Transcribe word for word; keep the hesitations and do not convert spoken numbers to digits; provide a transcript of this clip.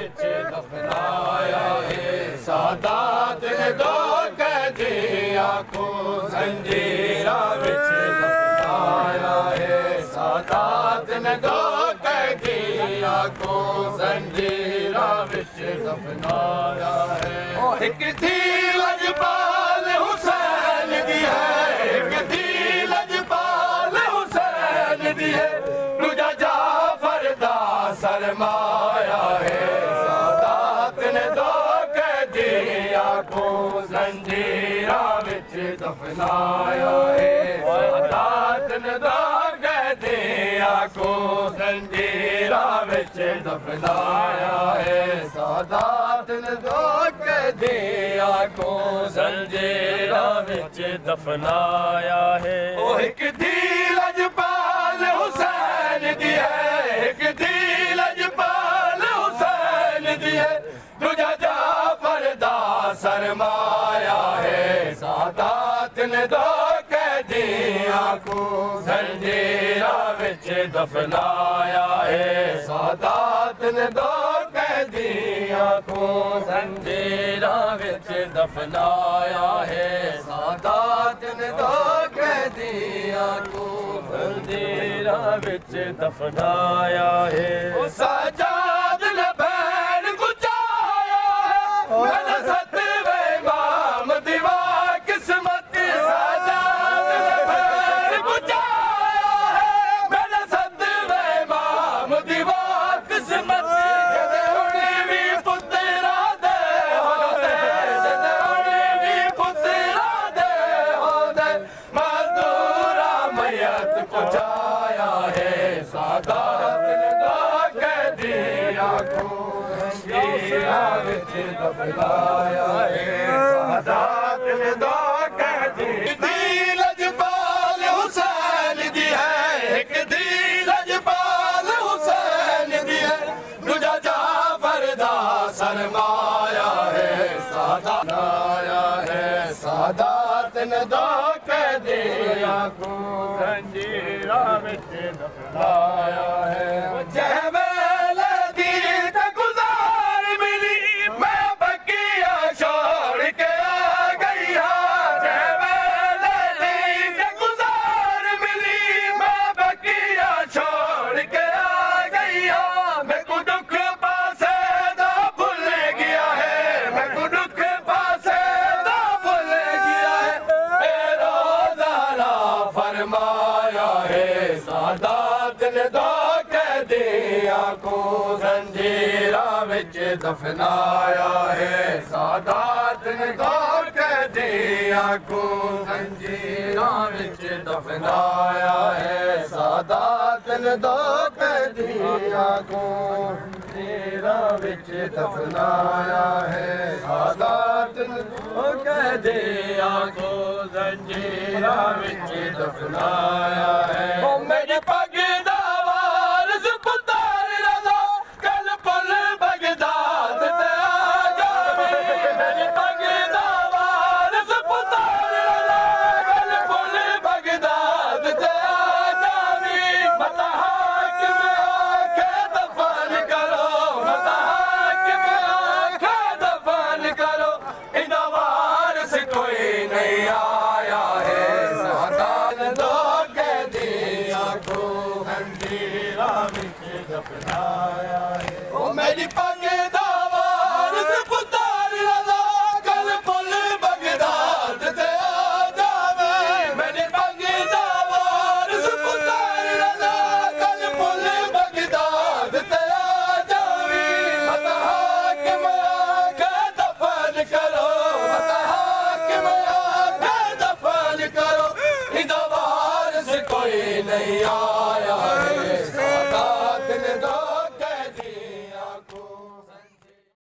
विच दफनाया है। सादात ने दो कैदियां को जंजीरा विच दफनाया है। सादात ने दो कैदियां को जंजीरा विच दफनाया है। एक थी लजपाल हुसैन दी है, एक थी लजपाल हुसैन दी है, दूजा जाफर दा सरमाया है। सादात ने दो कैदियां को जंजीरा विच दफनाया है। सादात ने दो कैदियां को जंजीरा विच दफनाया है। सादात ने दो कैदियां को जंजीरा विच दफनाया है। ओ एक थी लजपाल हुसैन दी है, एक थी लजपाल हुसैन दी है, दूजा जाफर दा सरमाया है। सादात ने दो कैदियां को जंजीरा विच दफनाया है। सादात ने दो कैदियां को जंजीरा विच दफनाया है। सादात ने दो कैदियां को जंजीरा विच दफनाया है। सजाद ने भैन गुजाया है, मैंने सतवे इमाम दीवा किस्मत। सजाद ने भैन गुजाया है, मैंने सतवे इमाम दीवा किस्मत। पहुंचाया है। सादात ने दो कैदियां को जंजीरा विच दफनाया है। सादात ने दो कैदियां दी लजपाल हुसैन दी है, एक दी लजपाल हुसैन दी है, दूजा जाफर दा सरमाया है। सादात आया है। सादात ने दो कैदियां को जंजीरा विच दफनाया है। जय वेले दी ते गुज़ार मिली, मैं बगिया छोड़ के आ गई हाँ। जय वेले दी ते गुज़ार मिली, मैं बगिया छोड़ के आ गई हाँ। मैं को दुख पासे दा भुल गया है, मैं को दुख पासे दा भुल गया है। मेरो ज़हरा फरमाया है। सादात ने दो कैदियां को जंजीरा विच दफनाया है। सादात ने दो कैदियां को जंजीरा विच दफनाया है। सादात ने दो कैदियां को जंजीरा विच दफनाया है। सादात ने दो कैदियां को जंजीरा विच दफनाया है। ओ मेरी पग दा वारिस पुत्तर रज़ा, कल पुल बगदाद ते आ जावे। मेरी पग दा वारिस पुत्तर रज़ा, कल पुल बगदाद ते आ जावे। मता हाकिम आखे दफन करो, मता हाकिम आखे दफन करो, इदा वारिस कोई नहीं आया है। सादात ने दो कैदियां को जंजीरा विच दफनाया है। ओ मेरी पग दा वारिस पुत्तर रज़ा, कल पुल बगदाद ते आ जावे। मेरी पग दा वारिस पुत्तर रज़ा, कल पुल बगदाद ते आ जावे। मता हाकिम आखे दफन करो, मता हाकिम आखे दफन करो, इदा वारिस कोई नहीं आ